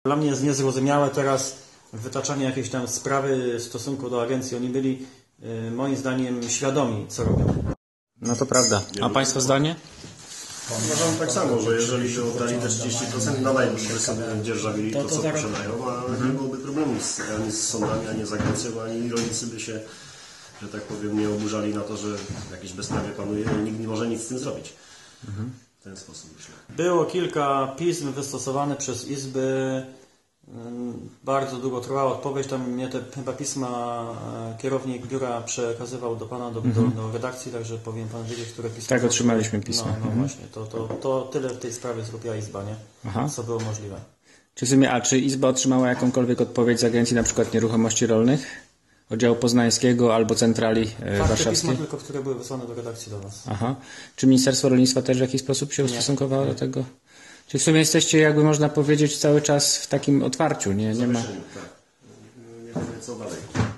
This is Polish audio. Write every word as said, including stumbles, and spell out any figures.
Dla mnie jest niezrozumiałe teraz wytaczanie jakiejś tam sprawy w stosunku do agencji. Oni byli y, moim zdaniem świadomi, co robią. No to prawda. A Państwa zdanie? Uważam tak samo, że jeżeli by oddali te trzydzieści procent, nadal by sobie dzierżawili to, co posiadają, a nie byłoby problemu z, ani z sądami, ani z agencją, ani rolnicy by się, że tak powiem, nie oburzali na to, że jakieś bezprawie panuje i nikt nie może nic z tym zrobić. Mhm. W ten sposób myślę. Było kilka pism wystosowanych przez izby. Bardzo długo trwała odpowiedź. Tam mnie te chyba pisma kierownik biura przekazywał do Pana, do, mhm. do, do redakcji, także powinien Pan wiedzieć, które pisma... Tak, otrzymaliśmy pisma. No, no mhm. właśnie, to, to, to tyle w tej sprawie zrobiła Izba, nie? Aha. Co było możliwe. Czy, w sumie, a czy Izba otrzymała jakąkolwiek odpowiedź z Agencji na przykład Nieruchomości Rolnych? Oddziału Poznańskiego albo Centrali e, tak, Warszawskiej? pisma tylko, które były wysłane do redakcji do Was. Aha. Czy Ministerstwo Rolnictwa też w jakiś sposób się ustosunkowało do tego? Czy w sumie jesteście, jakby można powiedzieć, cały czas w takim otwarciu, nie, nie ma... Tak. Nie wiemy co dalej.